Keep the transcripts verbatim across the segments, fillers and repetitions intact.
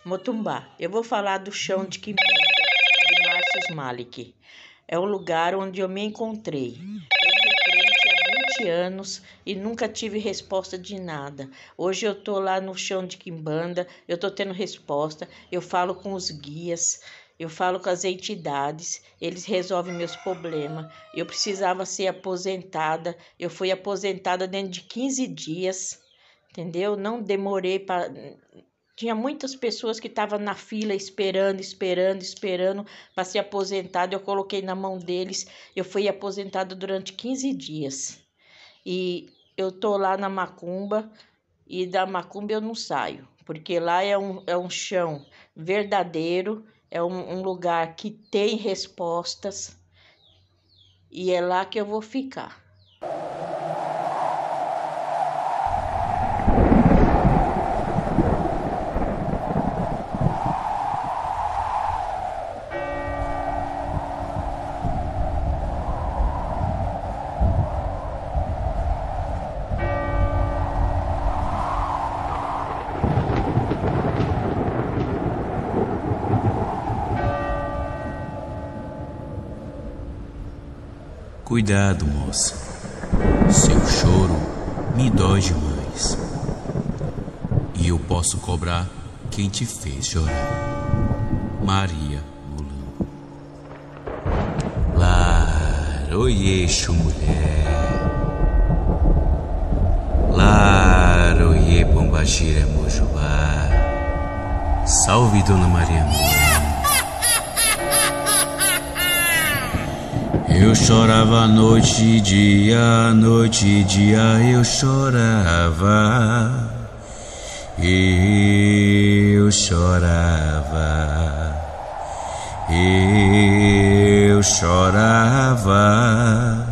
Motumbá. Eu vou falar do chão de Quimbanda de Márcio Malik. É o lugar onde eu me encontrei. Eu fui crente há vinte anos e nunca tive resposta de nada. Hoje eu tô lá no chão de Quimbanda, eu tô tendo resposta, eu falo com os guias, eu falo com as entidades, eles resolvem meus problemas. Eu precisava ser aposentada, eu fui aposentada dentro de quinze dias, entendeu? Não demorei para... Tinha muitas pessoas que estavam na fila esperando, esperando, esperando para ser aposentada. Eu coloquei na mão deles. Eu fui aposentada durante quinze dias. E eu tô lá na macumba e da macumba eu não saio. Porque lá é um, é um chão verdadeiro, é um, um lugar que tem respostas. E é lá que eu vou ficar. Cuidado, moça. Seu choro me dói demais. E eu posso cobrar quem te fez chorar. Maria Mulambo. Laroyeixo, mulher. Laroye Pombagira Mojubá. Salve, Dona Maria Mulambo. Eu chorava noite e dia, noite e dia eu chorava, eu chorava, eu chorava,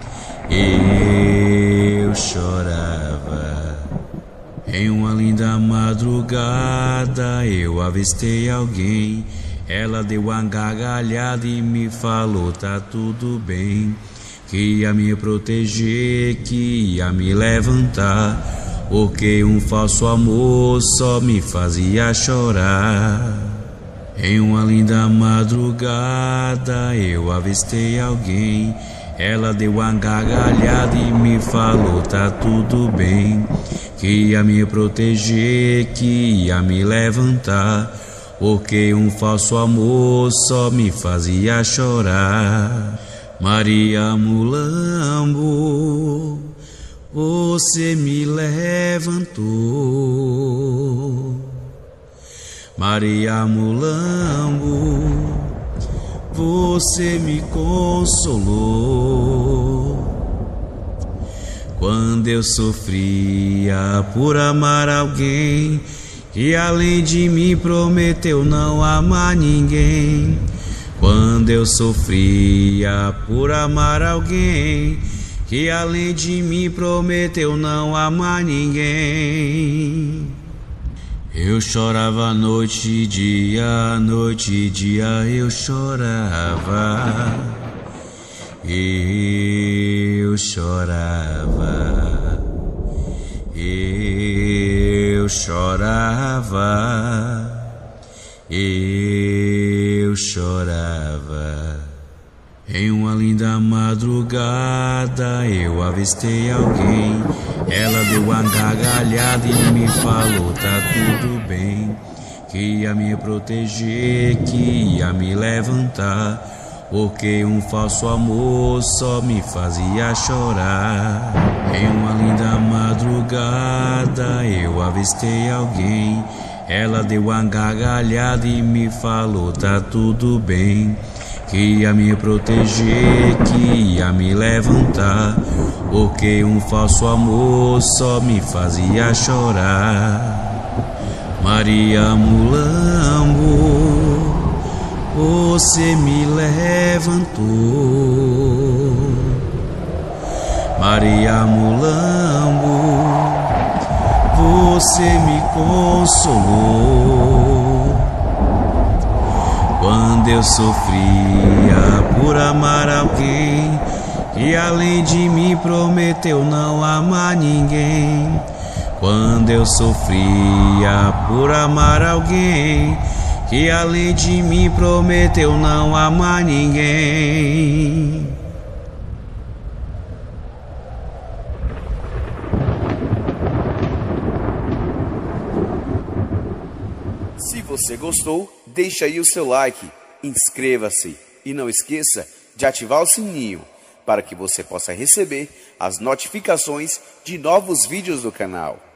eu chorava. Em uma linda madrugada eu avistei alguém. Ela deu uma gargalhada e me falou, tá tudo bem, que ia me proteger, que ia me levantar, porque um falso amor só me fazia chorar. Em uma linda madrugada eu avistei alguém. Ela deu uma gargalhada e me falou, tá tudo bem, que ia me proteger, que ia me levantar, porque um falso amor só me fazia chorar. Maria Mulambo, você me levantou. Maria Mulambo, você me consolou. Quando eu sofria por amar alguém que além de mim prometeu não amar ninguém. Quando eu sofria por amar alguém que além de mim prometeu não amar ninguém. Eu chorava noite e dia, noite e dia eu chorava, eu chorava, eu chorava, eu chorava. Em uma linda madrugada eu avistei alguém. Ela deu uma gargalhada e me falou, tá tudo bem, que ia me proteger, que ia me levantar, porque um falso amor só me fazia chorar. Em uma linda madrugada eu avistei alguém. Ela deu uma gargalhada e me falou, tá tudo bem, que ia me proteger, que ia me levantar, porque um falso amor só me fazia chorar. Maria Mulambo, você me levantou. Maria Mulambo, você me consolou. Quando eu sofria por amar alguém que além de mim prometeu não amar ninguém. quando eu sofria por amar alguém que além de mim prometeu não amar ninguém. Se você gostou, deixa aí o seu like, inscreva-se e não esqueça de ativar o sininho para que você possa receber as notificações de novos vídeos do canal.